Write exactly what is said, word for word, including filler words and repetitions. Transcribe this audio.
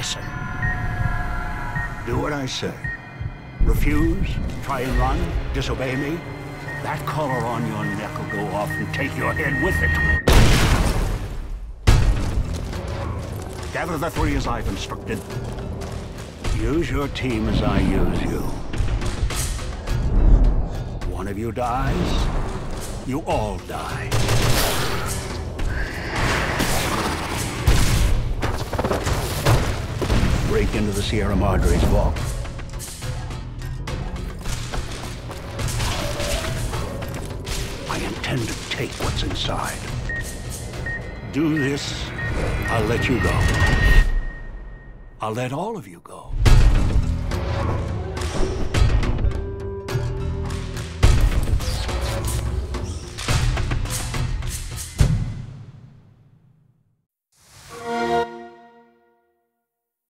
listen. Do what I say. Refuse, try and run, disobey me. That collar on your neck will go off and take your head with it. Gather the three as I've instructed. Use your team as I use you. One of you dies, you all die. Break into the Sierra Madre's vault. I intend to take what's inside. Do this, I'll let you go. I'll let all of you go.